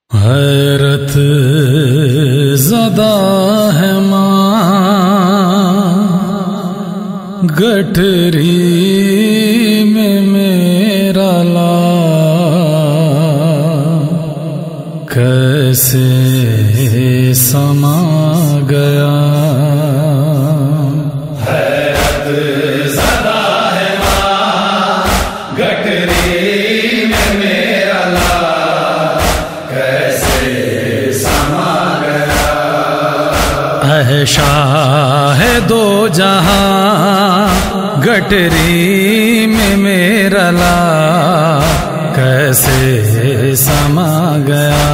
حیرت زدہ ہے ماں گٹری میں میرا لالا کیسے سما گیا۔ حیرت زدہ ہے ماں گٹری میں میرا لالا کیسے سما گیا۔ اے شاہ دو جہاں گٹری میں میرا لالا کیسے سما گیا۔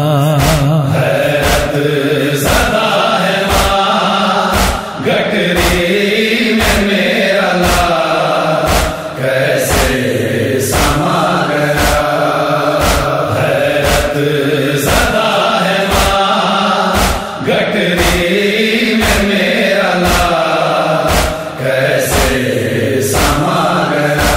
حیرت زدہ ہے ماں گٹری میں میرا لالا کیسے سما گیا۔ حیرت زدہ ہے ماں گٹری میں میرا لالا کیسے سما گیا۔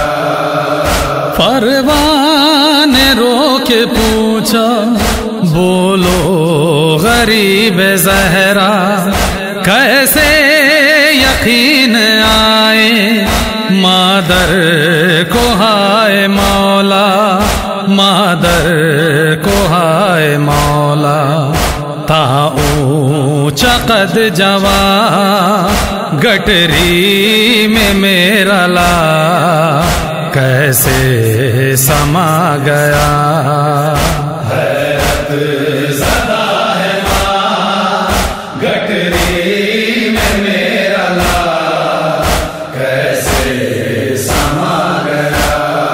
پروان نے رو کے پوچھا بولو غریب زہرا کیسے یقین آئے مادر کو ہائے مولا، مادر کو ہائے مولا۔ تا اونچا قد جوان گٹری میں میرا لالا کیسے سما گیا۔ حیرت زدہ ہے ماں گٹری میں میرا لالا کیسے سما گیا۔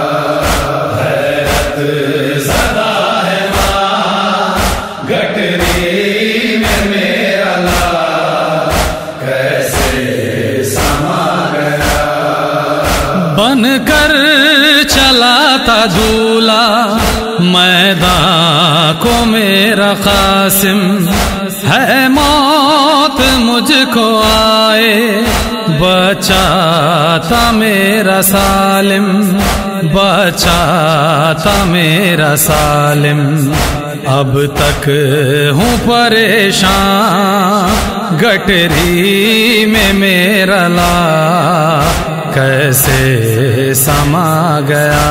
حیرت زدہ ہے ماں گٹری میں میرا لالا کیسے سما گیا۔ بن کر چلا تھا دھولا میدان کو میرا قاسم، ہے موت مجھ کو آئے بچا تھا میرا سالم، بچا تھا میرا سالم۔ اب تک ہوں پریشان گٹری میں میرا لالا کیسے سما گیا۔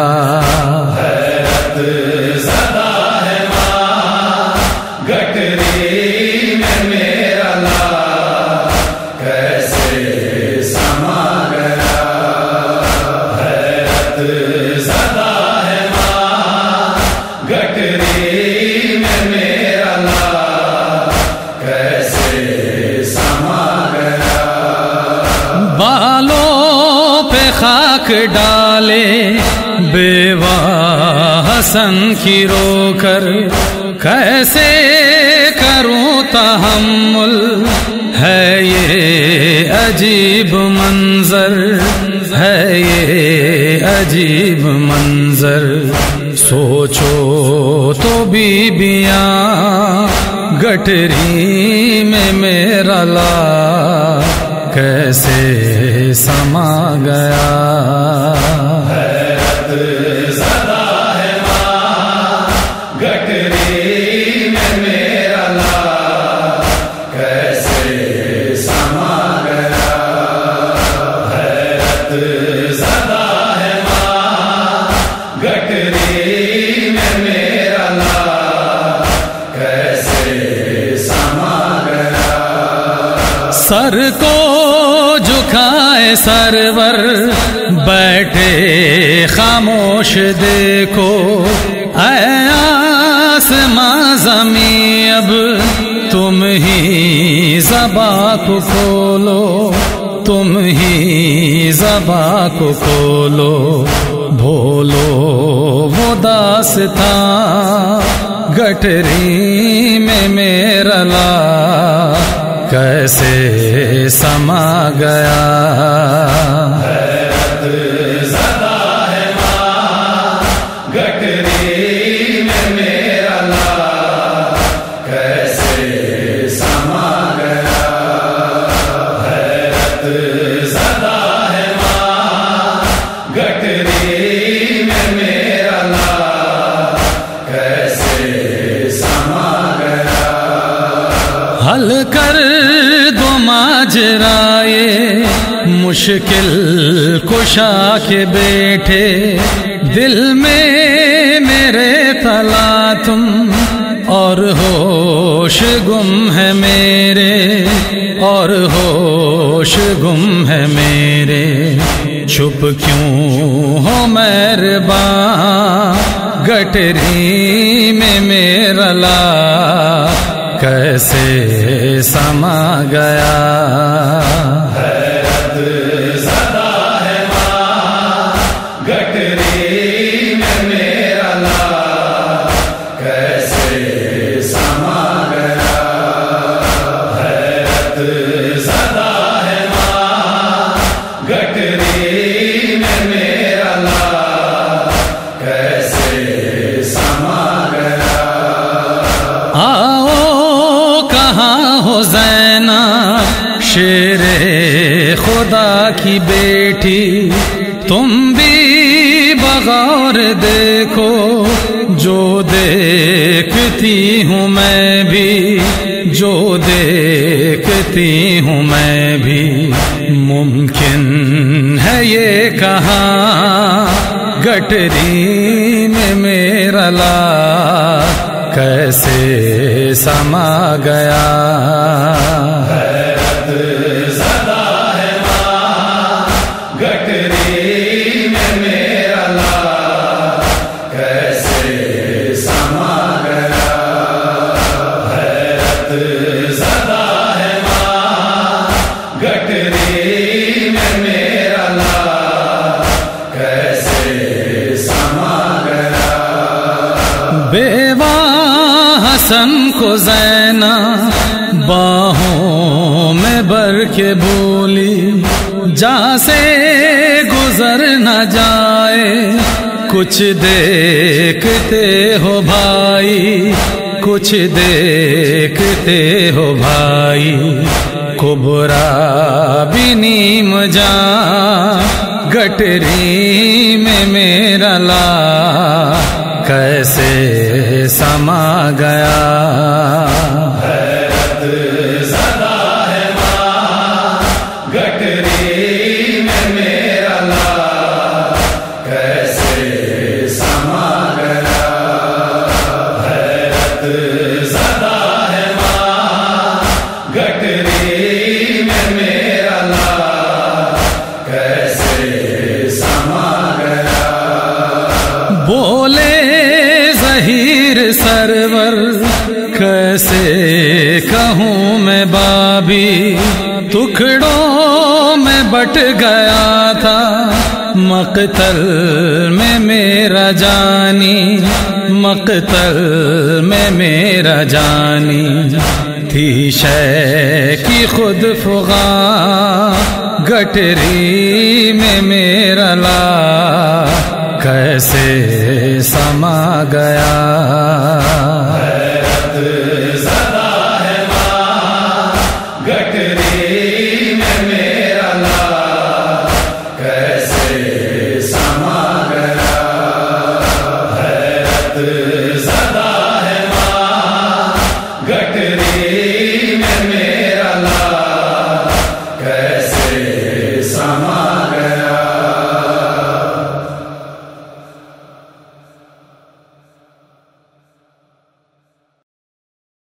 حیرت زدہ ہے ماں گٹری میں میرا لالا کیسے سما گیا۔ حیرت زدہ ہے ماں گٹری میں میرا لالا کیسے سما گیا۔ بالوں پہ خاک ڈالے بیوہ حسن کی رو کر کیسے کروں تحمل، ہے یہ عجیب منظر، ہے یہ عجیب منظر۔ سوچو تو بیبیاں گٹری میں میرا لالا کیسے سما گیا۔ حیرت زدہ ہے ماں گٹری میں میرا لالا کیسے سما گیا۔ حیرت زدہ ہے ماں گٹری میں میرا لالا کیسے سما گیا۔ سر کو جھکائے سرور بیٹھے خاموش دیکھو، اے آسماں زمین اب تم ہی زباں کو کھولو، تم ہی زباں کو کھولو۔ بھولو وہ داستاں گٹری میں میرا لالا کیسے سما گیا۔ حیرت زدہ ہے ماں گٹری میں میرا لالا کیسے سما گیا۔ حیرت زدہ ہے ماں گٹری میں میرا لالا کیسے حل کر دو ماجرائے مشکل کشا کے بیٹھے، دل میں میرے تلا تم اور ہوش گم ہے میرے، اور ہوش گم ہے میرے، چھپ کیوں ہو مہرباں گٹری میں میرا لا کیسے سما گیا۔ حیرت زدہ ہے ماں گٹری میں میرا لا کیسے سما گیا۔ حیرت زدہ ہے ماں گٹری میں میرا لا کیسے سما گیا۔ زینہ شیر خدا کی بیٹی، تم بھی بغور دیکھو جو دیکھتی ہوں میں بھی، جو دیکھتی ہوں میں بھی، ممکن ہے یہ کہاں گٹری میں میرا لا کیسے سما گیا۔ حیرت زدہ ہے ماں گٹری میں میرا لا کیسے سما گیا۔ حیرت زدہ ہے ماں گٹری میں میرا لا کیسے سما گیا۔ بیوہ حسن کو زینہ باہوں میں بر کے بولی، جہاں سے گزر نہ جائے کچھ دیکھتے ہو بھائی، کچھ دیکھتے ہو بھائی، کبرا بھی نیم جان گٹری میں میرا لا کیسے سما گیا۔ حیرت زدہ ہے ماں گٹری میں میرا لا کیسے سما گیا۔ حیرت زدہ ہے ماں گٹری میں میرا لا کیسے سما گیا۔ بولے ظہیر سرور کیسے کہوں میں بابی، ٹکڑوں میں بٹ گیا تھا مقتل میں میرا جانی، مقتل میں میرا جانی، تھی شے کی خود فغاں گٹری میں میرا لا کیسے سما گیا۔